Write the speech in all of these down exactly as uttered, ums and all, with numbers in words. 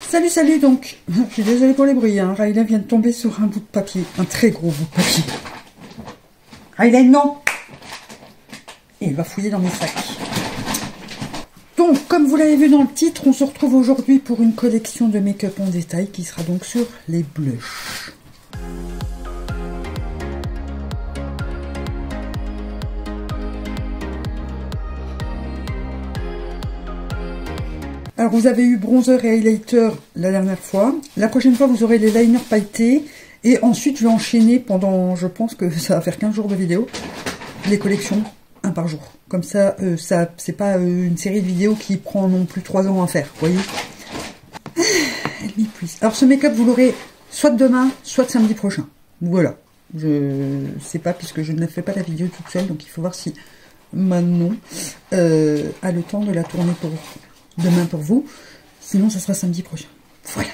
Salut, salut, donc, je suis désolée pour les bruits, hein. Rylan vient de tomber sur un bout de papier, un très gros bout de papier. Rylan, non! Et il va fouiller dans mes sacs. Donc, comme vous l'avez vu dans le titre, on se retrouve aujourd'hui pour une collection de make-up en détail qui sera donc sur les blushs. Alors, vous avez eu bronzer et highlighter la dernière fois. La prochaine fois, vous aurez les liners pailletés. Et ensuite, je vais enchaîner pendant, je pense que ça va faire quinze jours de vidéo, les collections, un par jour. Comme ça, euh, ça c'est pas euh, une série de vidéos qui prend non plus trois ans à faire, vous voyez. Elle m'épuise. Alors, ce make-up, vous l'aurez soit demain, soit samedi prochain. Voilà. Je sais pas, puisque je ne fais pas la vidéo toute seule, donc il faut voir si Manon euh, a le temps de la tourner pour demain pour vous, sinon ça sera samedi prochain. Voilà.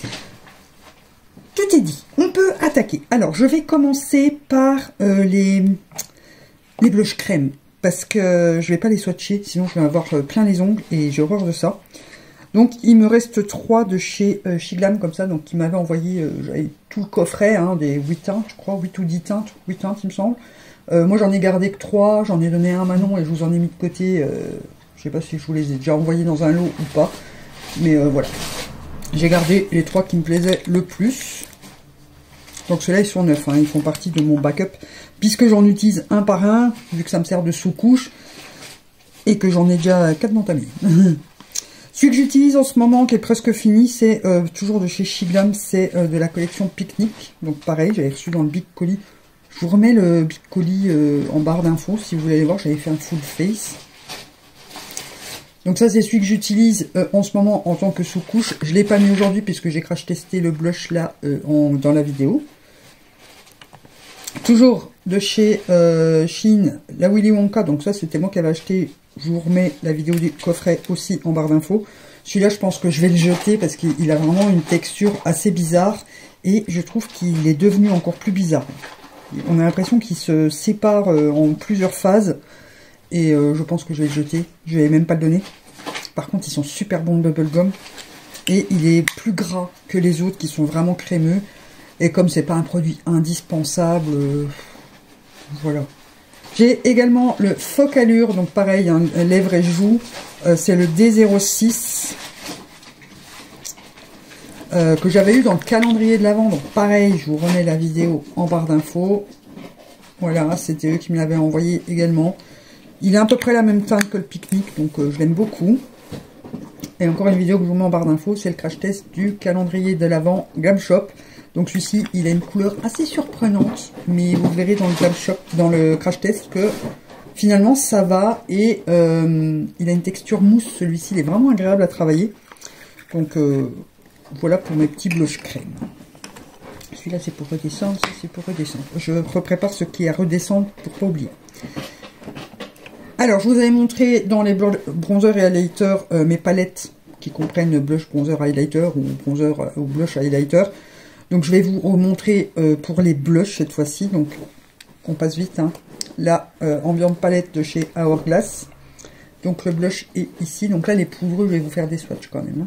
Tout est dit. On peut attaquer. Alors, je vais commencer par euh, les, les blushs crème, parce que je vais pas les swatcher, sinon je vais avoir euh, plein les ongles, et j'ai horreur de ça. Donc, il me reste trois de chez euh, Shiglam, comme ça, donc qui m'avait envoyé, euh, j'avais tout le coffret, hein, des huit teintes, je crois, huit ou dix teintes, huit teintes, il me semble. Euh, moi, j'en ai gardé que trois, j'en ai donné un à Manon, et je vous en ai mis de côté... Euh, je sais pas si je vous les ai déjà envoyés dans un lot ou pas. Mais euh, voilà. J'ai gardé les trois qui me plaisaient le plus. Donc ceux-là, ils sont neufs. Hein, ils font partie de mon backup. Puisque j'en utilise un par un. Vu que ça me sert de sous-couche. Et que j'en ai déjà quatre d'entamés. Celui que j'utilise en ce moment, qui est presque fini, c'est euh, toujours de chez Shiglam. C'est euh, de la collection Picnic. Donc pareil, j'avais reçu dans le Big Colis. Je vous remets le Big Colis euh, en barre d'infos. Si vous voulez aller voir, j'avais fait un full face. Donc ça, c'est celui que j'utilise euh, en ce moment en tant que sous-couche. Je ne l'ai pas mis aujourd'hui puisque j'ai crash testé le blush là euh, en, dans la vidéo. Toujours de chez euh, Shein, la Willy Wonka. Donc ça, c'était moi qui avais acheté. Je vous remets la vidéo du coffret aussi en barre d'infos. Celui-là, je pense que je vais le jeter parce qu'il a vraiment une texture assez bizarre. Et je trouve qu'il est devenu encore plus bizarre. On a l'impression qu'il se sépare euh, en plusieurs phases. Et euh, je pense que je vais le jeter. Je vais même pas le donner. Par contre, ils sont super bons de bubblegum. Et il est plus gras que les autres qui sont vraiment crémeux. Et comme c'est pas un produit indispensable, euh, voilà. J'ai également le Focalure. Donc pareil, hein, lèvres et joues. Euh, c'est le D zéro six. Euh, que j'avais eu dans le calendrier de l'Avent. Donc pareil, je vous remets la vidéo en barre d'infos. Voilà, c'était eux qui me l'avaient envoyé également. Il est à peu près la même teinte que le Picnic, donc euh, je l'aime beaucoup. Et encore une vidéo que je vous mets en barre d'infos, c'est le crash test du calendrier de l'Avent Glam Shop. Donc celui-ci, il a une couleur assez surprenante, mais vous verrez dans le Glam Shop, dans le crash test, que finalement ça va. Et euh, il a une texture mousse, celui-ci, il est vraiment agréable à travailler. Donc euh, voilà pour mes petits blushs crème. Celui-là, c'est pour redescendre, ça c'est pour redescendre. Je reprépare ce qui est à redescendre pour pas oublier. Alors, je vous avais montré dans les bronzer et highlighter euh, mes palettes qui comprennent blush, bronzer, highlighter ou bronzer euh, ou blush, highlighter. Donc, je vais vous remontrer euh, pour les blushs cette fois-ci. Donc, on passe vite. Hein. La euh, Ambient Palette de chez Hourglass. Donc, le blush est ici. Donc là, les poudreux, je vais vous faire des swatchs quand même.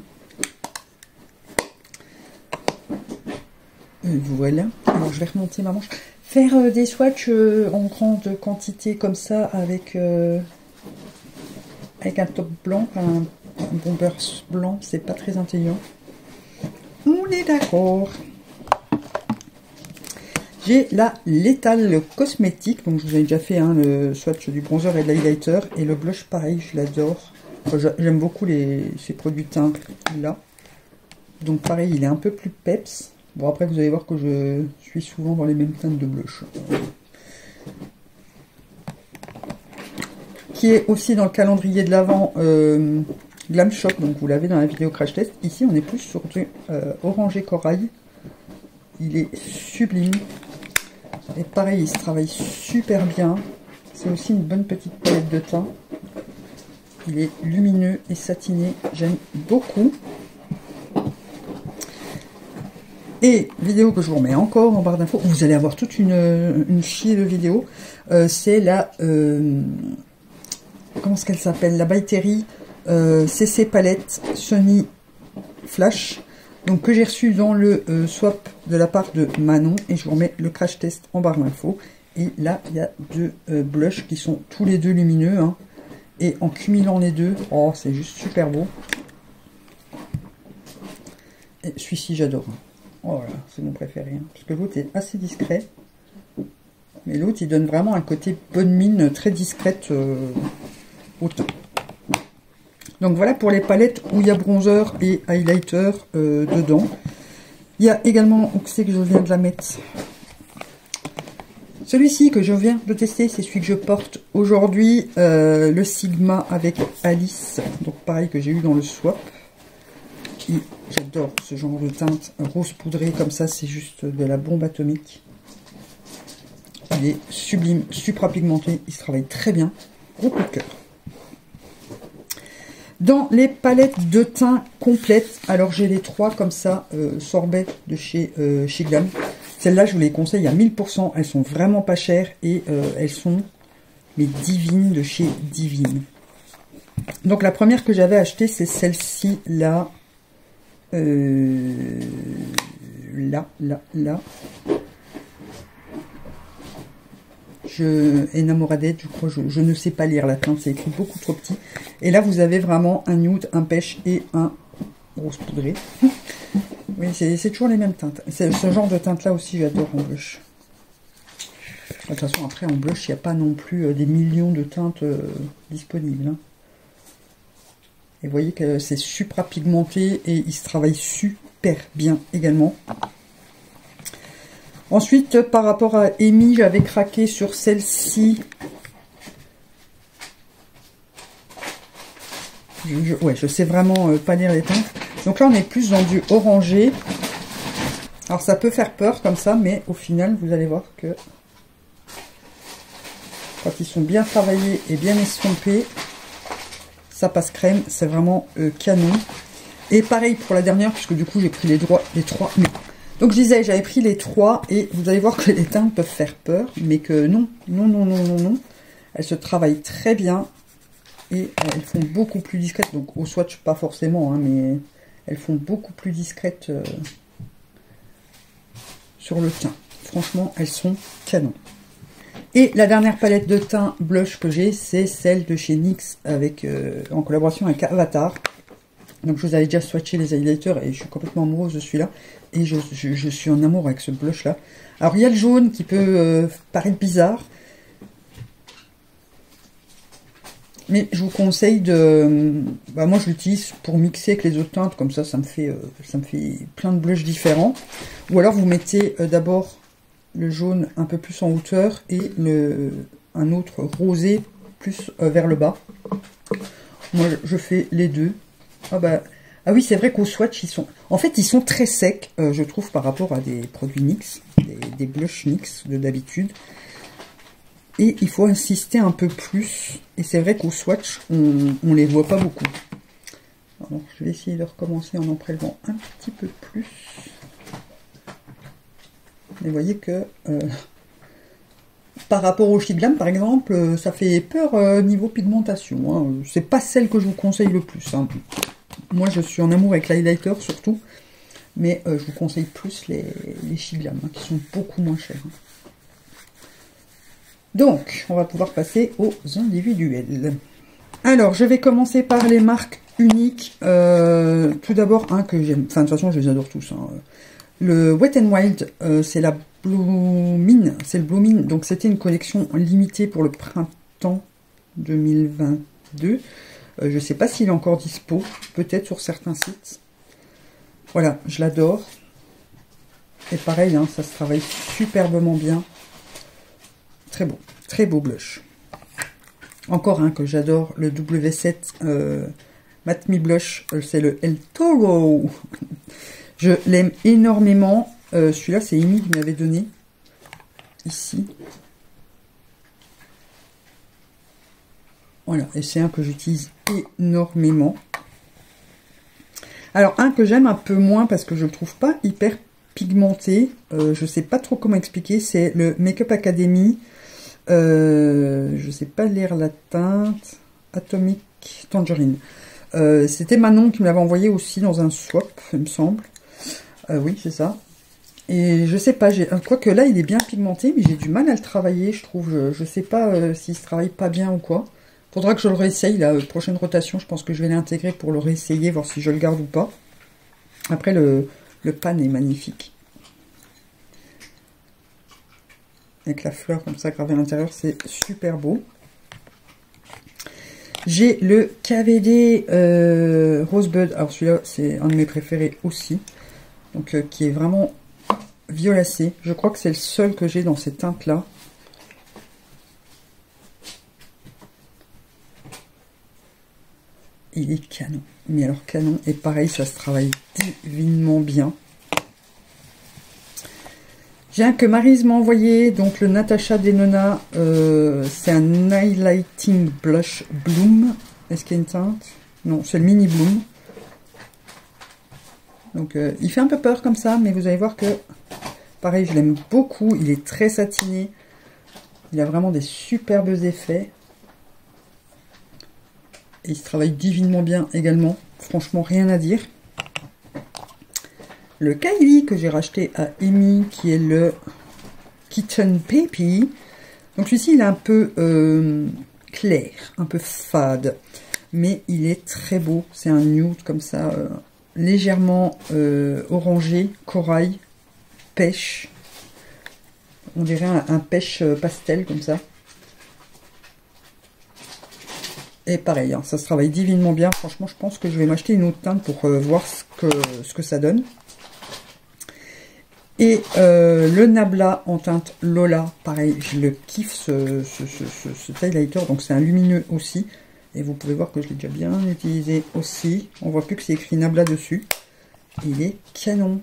Hein. Euh, voilà. Alors, je vais remonter ma manche. Faire euh, des swatchs euh, en grande quantité comme ça avec, euh, avec un top blanc, un, un bomber blanc, c'est pas très intelligent. On est d'accord. J'ai la Lethal Cosmétique, donc je vous avais déjà fait hein, le swatch du bronzer et de l'highlighter. Et le blush, pareil, je l'adore. Enfin, j'aime beaucoup les, ces produits teints là. Donc pareil, il est un peu plus peps. Bon, après, vous allez voir que je suis souvent dans les mêmes teintes de blush. Qui est aussi dans le calendrier de l'Avent euh, Glam Shop. Donc, vous l'avez dans la vidéo crash test. Ici, on est plus sur du euh, orangé corail. Il est sublime. Et pareil, il se travaille super bien. C'est aussi une bonne petite palette de teint. Il est lumineux et satiné. J'aime beaucoup. Et vidéo que je vous remets encore en barre d'infos, vous allez avoir toute une, une chier de vidéos. Euh, c'est la... Euh, comment est-ce qu'elle s'appelle? La By Terry euh, C C Palette Sony Flash. donc que j'ai reçu dans le euh, swap de la part de Manon, et je vous remets le crash test en barre d'infos. Et là, il y a deux euh, blushs qui sont tous les deux lumineux, hein, et en cumulant les deux, oh, c'est juste super beau. Et celui-ci, j'adore. Oh là, c'est mon préféré, hein, parce que l'autre est assez discret. Mais l'autre, il donne vraiment un côté bonne mine, très discrète euh, au teint. Donc voilà pour les palettes où il y a bronzer et highlighter euh, dedans. Il y a également, où c'est que je viens de la mettre? Celui-ci que je viens de tester, c'est celui que je porte aujourd'hui, euh, le Sigma avec Alice. Donc pareil que j'ai eu dans le swap. Et j'adore ce genre de teinte rose poudrée comme ça, c'est juste de la bombe atomique. Il est sublime, supra pigmenté, il se travaille très bien. Gros coup de cœur. Dans les palettes de teint complètes, alors j'ai les trois comme ça, euh, sorbet de chez euh, Shiglam. Celles-là, je vous les conseille à mille pour cent. Elles sont vraiment pas chères et euh, elles sont les divines de chez Divine. Donc la première que j'avais achetée, c'est celle-ci là. Euh, là, là, là. Je enamoradette, je crois, je, je ne sais pas lire la teinte, c'est écrit beaucoup trop petit. Et là, vous avez vraiment un nude, un pêche et un rose poudré. Oui, c'est toujours les mêmes teintes. Ce genre de teinte-là aussi, j'adore en blush. De toute façon, après, en blush, il n'y a pas non plus des millions de teintes euh, disponibles. Hein. Et vous voyez que c'est supra pigmenté et il se travaille super bien également. Ensuite, par rapport à Amy, j'avais craqué sur celle-ci. Je, je, ouais, je sais vraiment euh, pas lire les teintes. Donc là, on est plus dans du orangé. Alors, ça peut faire peur comme ça, mais au final, vous allez voir que quand ils sont bien travaillés et bien estompés, ça passe crème. C'est vraiment euh, canon. Et pareil pour la dernière, puisque du coup, j'ai pris les, droits, les trois... Mais... Donc je disais, j'avais pris les trois et vous allez voir que les teintes peuvent faire peur, mais que non, non, non, non, non, non. Elles se travaillent très bien et elles font beaucoup plus discrètes. Donc au swatch, pas forcément, hein, mais elles font beaucoup plus discrètes euh, sur le teint. Franchement, elles sont canon. Et la dernière palette de teint blush que j'ai, c'est celle de chez NYX avec, euh, en collaboration avec Avatar. Donc je vous avais déjà swatché les highlighters et je suis complètement amoureuse de celui-là. Et je, je, je suis en amour avec ce blush là. Alors il y a le jaune qui peut euh, paraître bizarre. Mais je vous conseille de... Bah moi je l'utilise pour mixer avec les autres teintes. Comme ça, ça me fait, euh, ça me fait plein de blushs différents. Ou alors vous mettez euh, d'abord le jaune un peu plus en hauteur. Et le, un autre rosé plus euh, vers le bas. Moi je fais les deux. Ah bah... Ah oui, c'est vrai qu'au swatch, ils sont... En fait, ils sont très secs, euh, je trouve, par rapport à des produits NYX, des, des blushs NYX de d'habitude. Et il faut insister un peu plus. Et c'est vrai qu'au swatch, on ne les voit pas beaucoup. Alors, je vais essayer de recommencer en en prélevant un petit peu plus. Et vous voyez que... Euh, par rapport au Shiglam, par exemple, ça fait peur euh, niveau pigmentation. Hein. C'est pas celle que je vous conseille le plus. Hein. Moi, je suis en amour avec l'highlighter surtout, mais euh, je vous conseille plus les, les Shiglam, hein, qui sont beaucoup moins chers. Hein. Donc, on va pouvoir passer aux individuels. Alors, je vais commencer par les marques uniques. Euh, tout d'abord, un que j'aime, enfin, de toute façon, je les adore tous. Hein. Le Wet n Wild, euh, c'est la Blooming, c'est le Blooming, donc c'était une collection limitée pour le printemps deux mille vingt-deux. Euh, je ne sais pas s'il est encore dispo, peut-être sur certains sites. Voilà, je l'adore. Et pareil, hein, ça se travaille superbement bien. Très beau, très beau blush. Encore un que j'adore, le W sept euh, Matte Me Blush, euh, c'est le El Toro. Je l'aime énormément. Euh, Celui-là, c'est Amy qui m'avait donné. Ici. Voilà, et c'est un que j'utilise énormément. Alors, un que j'aime un peu moins parce que je le trouve pas hyper pigmenté. Euh, je sais pas trop comment expliquer. C'est le Make-up Academy. Euh, je sais pas lire la teinte. Atomic Tangerine. Euh, C'était Manon qui me l'avait envoyé aussi dans un swap, il me semble. Euh, oui, c'est ça. Et je sais pas, j'ai quoique là, il est bien pigmenté, mais j'ai du mal à le travailler, je trouve. Je, je sais pas euh, s'il se travaille pas bien ou quoi. Faudra que je le réessaye, la prochaine rotation, je pense que je vais l'intégrer pour le réessayer, voir si je le garde ou pas. Après, le, le pan est magnifique. Avec la fleur comme ça gravée à l'intérieur, c'est super beau. J'ai le K V D euh, Rosebud. Alors celui-là, c'est un de mes préférés aussi. Donc, euh, qui est vraiment violacé. Je crois que c'est le seul que j'ai dans ces teintes-là. Il est canon. Mais alors canon. Et pareil, ça se travaille divinement bien. J'ai un que Maryse m'a envoyé, donc le Natasha Denona, euh, c'est un Highlighting Blush Bloom. Est-ce qu'il y a une teinte? Non, c'est le Mini Bloom. Donc euh, il fait un peu peur comme ça, mais vous allez voir que, pareil, je l'aime beaucoup. Il est très satiné. Il a vraiment des superbes effets. Et il se travaille divinement bien également. Franchement, rien à dire. Le Kylie que j'ai racheté à Amy, qui est le Kitten Baby. Donc celui-ci, il est un peu euh, clair, un peu fade. Mais il est très beau. C'est un nude comme ça, euh, légèrement euh, orangé, corail, pêche. On dirait un, un pêche pastel comme ça. Et pareil, hein, ça se travaille divinement bien. Franchement, je pense que je vais m'acheter une autre teinte pour euh, voir ce que, ce que ça donne. Et euh, le Nabla en teinte Lola, pareil, je le kiffe ce, ce, ce, ce, ce highlighter, donc c'est un lumineux aussi. Et vous pouvez voir que je l'ai déjà bien utilisé aussi. On voit plus que c'est écrit Nabla dessus. Il est canon.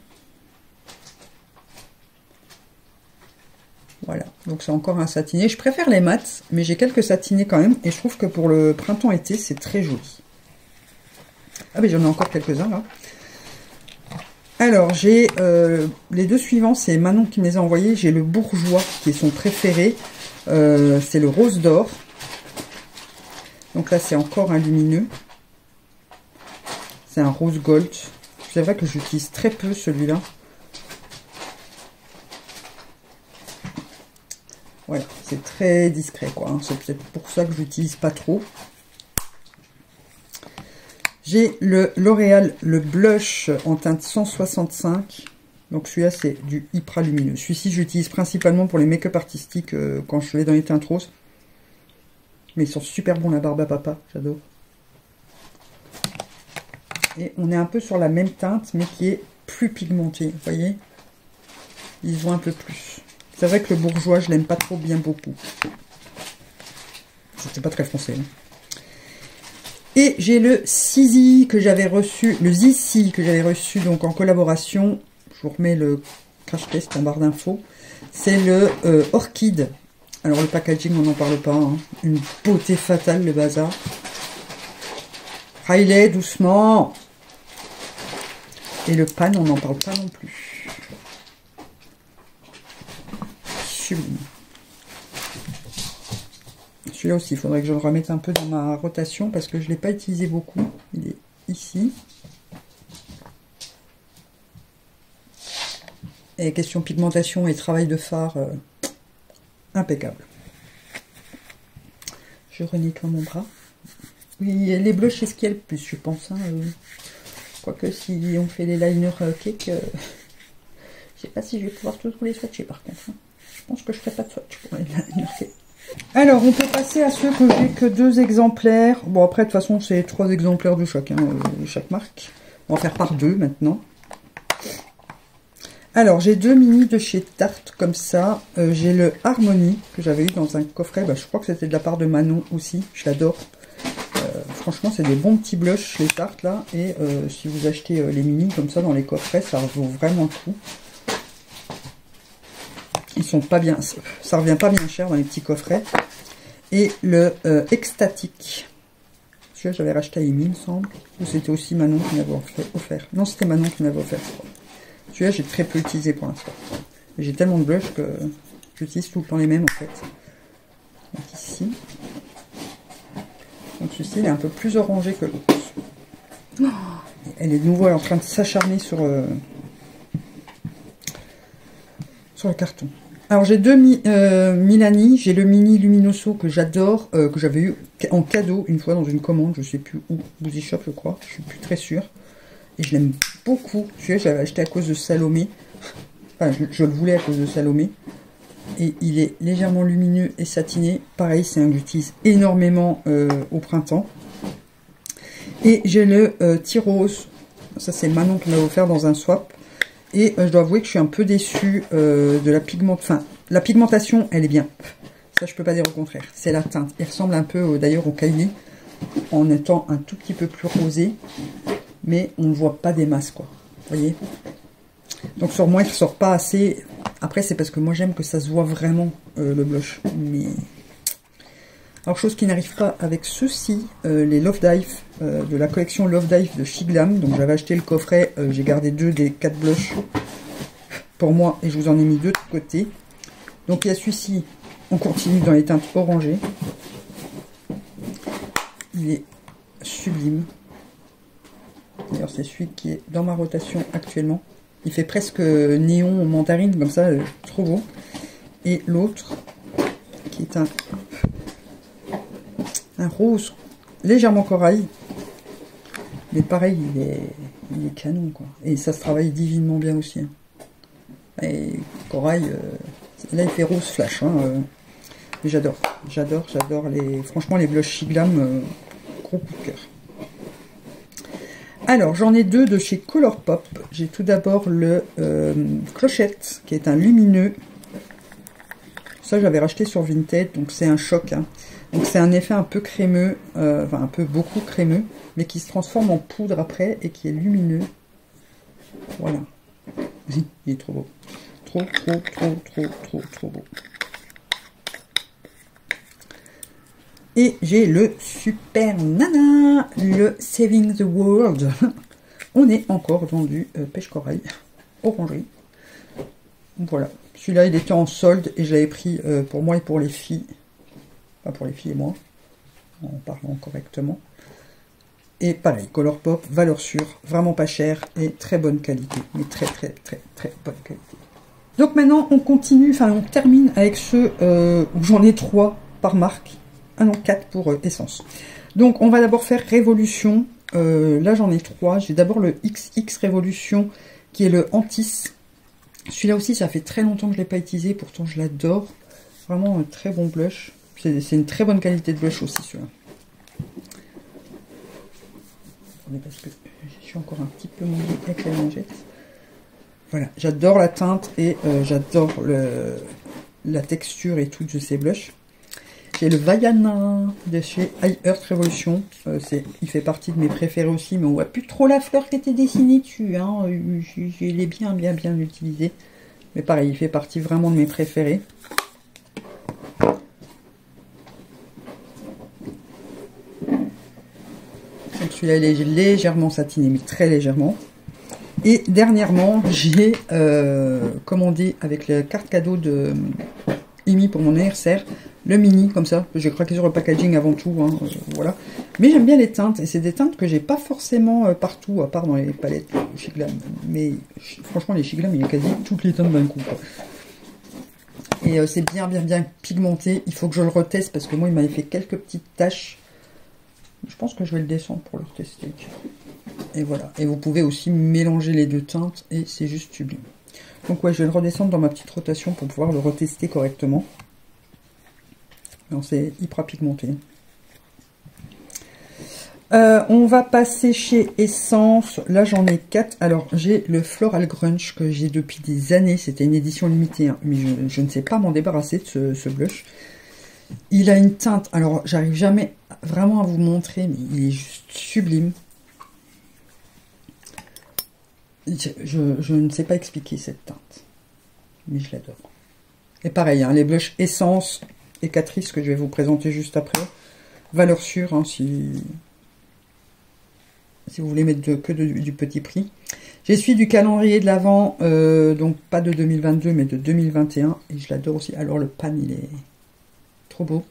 Voilà, donc c'est encore un satiné. Je préfère les mats, mais j'ai quelques satinés quand même. Et je trouve que pour le printemps-été, c'est très joli. Ah mais j'en ai encore quelques-uns là. Alors, j'ai euh, les deux suivants, c'est Manon qui me les a envoyés. J'ai le Bourgeois, qui est son préféré. Euh, c'est le Rose d'Or. Donc là, c'est encore un lumineux. C'est un Rose Gold. C'est vrai que j'utilise très peu celui-là. Voilà, c'est très discret, quoi. Hein. C'est peut-être pour ça que j'utilise pas trop. J'ai le L'Oréal, le blush en teinte cent soixante-cinq. Donc celui-là, c'est du hyper lumineux. Celui-ci, j'utilise principalement pour les make-up artistiques euh, quand je vais dans les teintes roses. Mais ils sont super bons, la barbe à papa, j'adore. Et on est un peu sur la même teinte, mais qui est plus pigmentée, vous voyez. Ils vont un peu plus. C'est vrai que le Bourgeois, je l'aime pas trop bien beaucoup. C'était pas très foncé. Hein. Et j'ai le Zizi que j'avais reçu, le Zizi que j'avais reçu donc en collaboration. Je vous remets le crash test en barre d'infos. C'est le euh, Orchid. Alors le packaging, on n'en parle pas. Hein. Une beauté fatale, le bazar. Riley, doucement. Et le pan, on n'en parle pas non plus. Sublime. Celui-là aussi, il faudrait que je le remette un peu dans ma rotation parce que je ne l'ai pas utilisé beaucoup. Il est ici. Et question pigmentation et travail de fard, euh, impeccable. Je renettoie mon bras. Oui, les bleus, c'est ce qu'il y a le plus, je pense. Hein, euh, quoique si on fait les liners euh, cake, euh, je sais pas si je vais pouvoir tous les swatcher par contre. Hein. Je pense que je ne ferai pas de swatch pour les liners cake. Alors, on peut passer à ceux que j'ai que deux exemplaires. Bon, après, de toute façon, c'est trois exemplaires de chacun, euh, chaque marque. On va faire par deux, maintenant. Alors, j'ai deux mini de chez Tarte, comme ça. Euh, j'ai le Harmony, que j'avais eu dans un coffret. Bah, je crois que c'était de la part de Manon aussi. Je l'adore. Euh, franchement, c'est des bons petits blushs, les Tarte, là. Et euh, si vous achetez euh, les mini, comme ça, dans les coffrets, ça vaut vraiment le coup. Ils sont pas bien, ça revient pas bien cher dans les petits coffrets. Et le euh, Ecstatic. Celui-là, j'avais racheté à Amy, il me semble. Ou c'était aussi Manon qui m'avait offert. Non, c'était Manon qui m'avait offert, je crois. Celui-là, j'ai très peu utilisé pour l'instant. J'ai tellement de blush que j'utilise tout le temps les mêmes, en fait. Donc ici. Donc celui-ci, il est un peu plus orangé que l'autre. Elle est de nouveau en train de s'acharner sur... Euh, sur le carton. Alors j'ai deux mi, euh, Milani, j'ai le mini Luminoso que j'adore, euh, que j'avais eu en cadeau une fois dans une commande, je sais plus où, Boozy Shop je crois, je suis plus très sûre. Et je l'aime beaucoup, celui-là je l'avais acheté à cause de Salomé, enfin je, je le voulais à cause de Salomé. Et il est légèrement lumineux et satiné, pareil c'est un que j'utilise énormément euh, au printemps. Et j'ai le euh, T-Rose, ça c'est Manon qui m'a offert dans un swap. Et euh, je dois avouer que je suis un peu déçue euh, de la pigment... Enfin, la pigmentation, elle est bien. Ça, je peux pas dire au contraire. C'est la teinte. Il ressemble un peu euh, d'ailleurs au Kylie, en étant un tout petit peu plus rosé. Mais on ne voit pas des masses, quoi. Vous voyez? Donc sur moi, il ne ressort pas assez. Après, c'est parce que moi, j'aime que ça se voit vraiment, euh, le blush. Mais... Alors, chose qui n'arrive pas avec ceux-ci, euh, les Love Dive, euh, de la collection Love Dive de Shiglam. Donc, j'avais acheté le coffret, euh, j'ai gardé deux des quatre blushs pour moi, et je vous en ai mis deux de côté. Donc, il y a celui-ci, on continue dans les teintes orangées. Il est sublime. D'ailleurs, c'est celui qui est dans ma rotation actuellement. Il fait presque néon mandarine, comme ça, euh, trop beau. Et l'autre, qui est un... un rose légèrement corail, mais pareil il est, il est canon quoi, et ça se travaille divinement bien aussi hein. Et corail euh, là il fait rose flash hein, euh, mais j'adore j'adore j'adore les franchement les blushs Shiglam, euh, gros coup de cœur. Alors j'en ai deux de chez Colourpop. J'ai tout d'abord le euh, Clochette qui est un lumineux, ça j'avais racheté sur Vinted, donc c'est un choc hein. Donc c'est un effet un peu crémeux, euh, enfin un peu beaucoup crémeux, mais qui se transforme en poudre après et qui est lumineux. Voilà. Il est trop beau. Trop, trop, trop, trop, trop, trop beau. Et j'ai le super nana, le Saving the World. On est encore dans du euh, pêche corail, orangerie. Voilà. Celui-là il était en solde et je l'avais pris euh, pour moi et pour les filles. Pas pour les filles et moi, en parlant correctement. Et pareil, Colourpop, valeur sûre, vraiment pas cher et très bonne qualité. Mais très très très très bonne qualité. Donc maintenant on continue, enfin on termine avec ceux euh, où j'en ai trois par marque. Ah non, quatre pour euh, Essence. Donc on va d'abord faire Révolution. Euh, là j'en ai trois. J'ai d'abord le X X Révolution qui est le Antis. Celui-là aussi ça fait très longtemps que je ne l'ai pas utilisé, pourtant je l'adore. Vraiment un très bon blush. C'est une très bonne qualité de blush aussi, celui-là. Parce que je suis encore un petit peu mouillée avec la lingette. Voilà, j'adore la teinte et euh, j'adore la texture et tout de ces blushs. J'ai le Vaiana de chez I Earth Revolution. Euh, il fait partie de mes préférés aussi, mais on voit plus trop la fleur qui était dessinée dessus. Hein. Je, je l'ai bien, bien, bien utilisé. Mais pareil, il fait partie vraiment de mes préférés. Celui-là, il est légèrement satiné, mais très légèrement. Et dernièrement, j'ai euh, commandé avec la carte cadeau de Imi pour mon anniversaire, le mini, comme ça. J'ai craqué sur le packaging avant tout, hein, euh, voilà. Mais j'aime bien les teintes, et c'est des teintes que j'ai pas forcément euh, partout, à part dans les palettes euh, Shiglam. Mais franchement, les Shiglam, il y a quasi toutes les teintes d'un coup, quoi. Et euh, c'est bien, bien, bien pigmenté. Il faut que je le reteste, parce que moi, il m'avait fait quelques petites taches. Je pense que je vais le descendre pour le tester. Et voilà. Et vous pouvez aussi mélanger les deux teintes et c'est juste sublime. Donc ouais, je vais le redescendre dans ma petite rotation pour pouvoir le retester correctement. C'est hyper pigmenté. Euh, on va passer chez Essence. Là, j'en ai quatre. Alors, j'ai le Floral Grunge que j'ai depuis des années. C'était une édition limitée, hein, mais je, je ne sais pas m'en débarrasser de ce, ce blush. Il a une teinte, alors j'arrive jamais vraiment à vous montrer, mais il est juste sublime. Je, je, je ne sais pas expliquer cette teinte, mais je l'adore. Et pareil, hein, les blushs Essence et Catrice que je vais vous présenter juste après. Valeur sûre, hein, si, si vous voulez mettre de, que de, du petit prix. J'ai celui du calendrier de l'Avent, euh, donc pas de deux mille vingt-deux, mais de deux mille vingt et un, et je l'adore aussi. Alors le pan, il est... trop beau.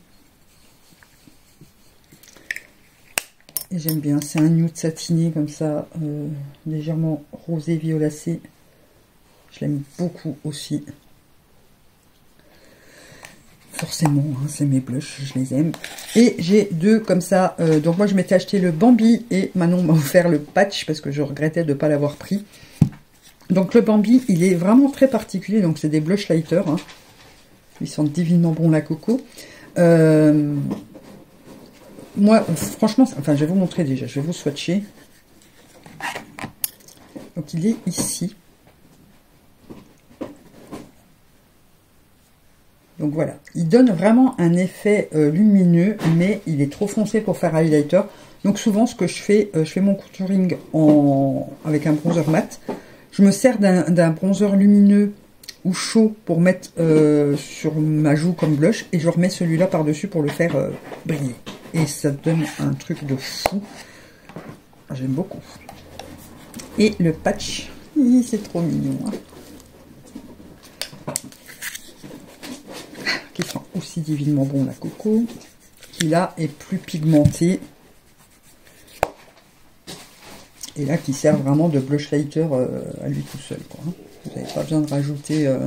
Et j'aime bien, c'est un nude satiné comme ça, euh, légèrement rosé violacé. Je l'aime beaucoup aussi. forcément, hein, c'est mes blushs, je les aime. Et j'ai deux comme ça. Euh, donc moi, je m'étais acheté le Bambi et Manon m'a offert le patch parce que je regrettais de ne pas l'avoir pris. Donc le Bambi, il est vraiment très particulier. Donc c'est des blush lighters. Hein. Ils sentent divinement bon la coco. Euh, moi, franchement, enfin, je vais vous montrer déjà. Je vais vous swatcher. Donc il est ici. Donc voilà, il donne vraiment un effet euh, lumineux, mais il est trop foncé pour faire highlighter. Donc souvent, ce que je fais, euh, je fais mon contouring en... avec un bronzer mat. Je me sers d'un bronzer lumineux ou chaud pour mettre euh, sur ma joue comme blush, et je remets celui-là par-dessus pour le faire euh, briller. Et ça donne un truc de fou. J'aime beaucoup. Et le patch, c'est trop mignon. Hein. Qui sent aussi divinement bon la coco, qui là est plus pigmenté et là qui sert vraiment de blush lighter euh, à lui tout seul, quoi. Vous n'avez pas besoin de rajouter euh,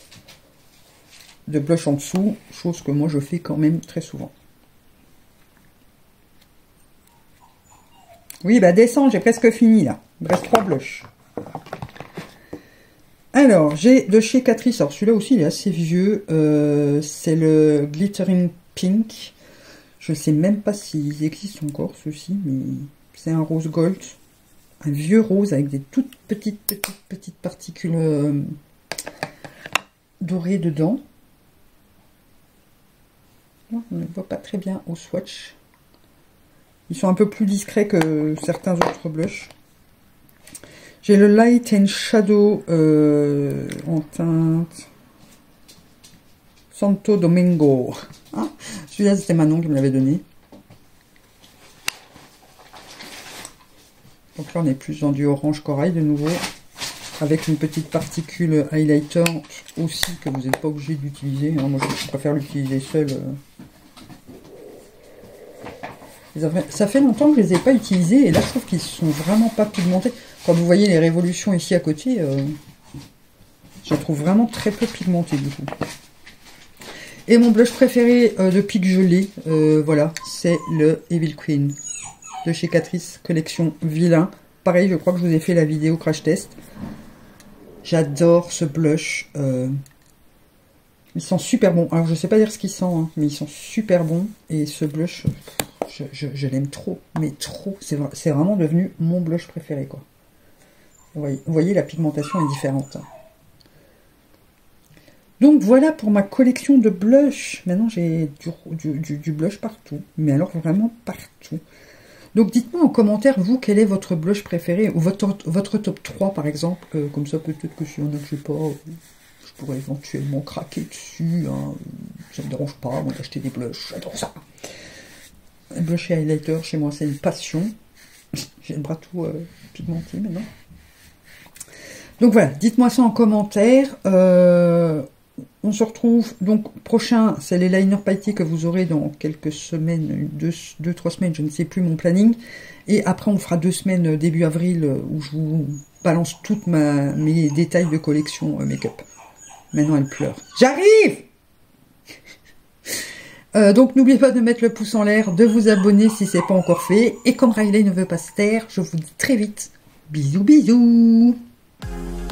de blush en dessous, chose que moi je fais quand même très souvent. Oui, bah descends, j'ai presque fini là, il me reste trois blushs. Alors, j'ai de chez Catrice, alors celui-là aussi il est assez vieux, euh, c'est le Glittering Pink. Je ne sais même pas s'ils existent encore, ceux-ci, mais c'est un rose gold, un vieux rose avec des toutes petites, petites, petites particules euh, dorées dedans. On ne les voit pas très bien au swatch. Ils sont un peu plus discrets que certains autres blushs. J'ai le Light and Shadow euh, en teinte Santo Domingo. Ah, celui-là, c'était Manon qui me l'avait donné. Donc là, on est plus dans du orange corail de nouveau. Avec une petite particule highlighter aussi que vous n'êtes pas obligé d'utiliser. Hein. Moi, je préfère l'utiliser seul. Ça fait longtemps que je ne les ai pas utilisés. Et là, je trouve qu'ils sont vraiment pas pigmentés. Quand vous voyez les révolutions ici à côté, euh, je les trouve vraiment très peu pigmentés du coup. Et mon blush préféré euh, depuis que je l'ai, euh, voilà, c'est le Evil Queen de chez Catrice, collection Vilain. Pareil, je crois que je vous ai fait la vidéo crash test. J'adore ce blush. Euh, il sent super bon. Alors, je sais pas dire ce qu'il sent, hein, mais il sent super bon. Et ce blush, je, je, je l'aime trop, mais trop. C'est vraiment devenu mon blush préféré, quoi. Vous voyez, vous voyez, la pigmentation est différente. Donc voilà pour ma collection de blush. Maintenant j'ai du, du, du, du blush partout. Mais alors vraiment partout. Donc dites-moi en commentaire, vous, quel est votre blush préféré. Ou votre, votre top trois par exemple. Euh, comme ça peut-être que s'il y en a que je sais pas, euh, je pourrais éventuellement craquer dessus. Hein. Ça me dérange pas, moi d'acheter des blushs. J'adore ça. Blush et highlighter, chez moi c'est une passion. J'ai le bras tout euh, pigmenté maintenant. Donc voilà, dites-moi ça en commentaire. Euh, on se retrouve, donc prochain, c'est les liners pailletés que vous aurez dans quelques semaines, deux, deux, trois semaines, je ne sais plus mon planning. Et après, on fera deux semaines début avril où je vous balance toutes ma, mes détails de collection euh, make-up. Maintenant, elle pleure. J'arrive euh, Donc n'oubliez pas de mettre le pouce en l'air, de vous abonner si ce n'est pas encore fait. Et comme Riley ne veut pas se taire, je vous dis très vite, bisous bisous.